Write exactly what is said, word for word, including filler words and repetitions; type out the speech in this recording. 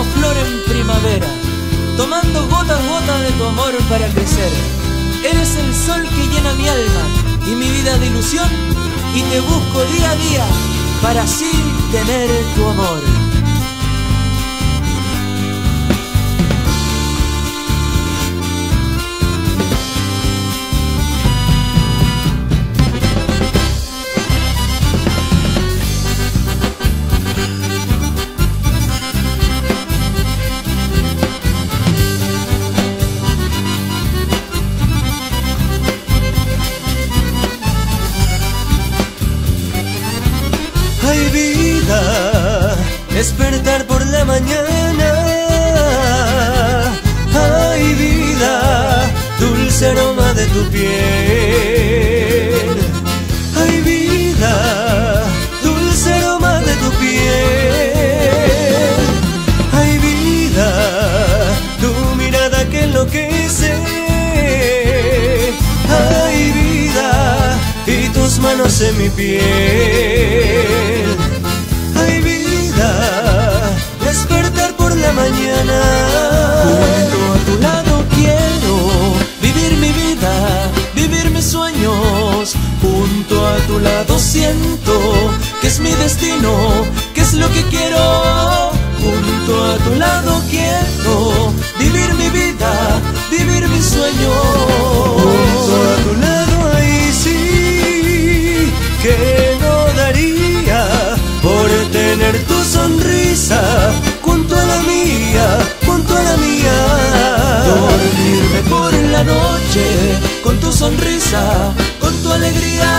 flor en primavera, tomando gota a gota de tu amor para crecer. Eres el sol que llena mi alma y mi vida de ilusión, y te busco día a día para así tener tu amor. Ay vida, despertar por la mañana. Ay vida, dulce aroma de tu piel. Ay vida, dulce aroma de tu piel. Ay vida, tu mirada que enloquece. Ay vida, y tus manos en mi piel. Ay vida, despertar por la mañana. Junto a tu lado quiero vivir mi vida, vivir mis sueños. Junto a tu lado siento que es mi destino, que es lo que quiero. Junto a tu lado quiero vivir mi vida, vivir mis sueños. Junto a tu lado, ahí sí que no daría por tener tu sonrisa junto a la mía, junto a la mía. Dormirme por la noche con tu sonrisa, con tu alegría.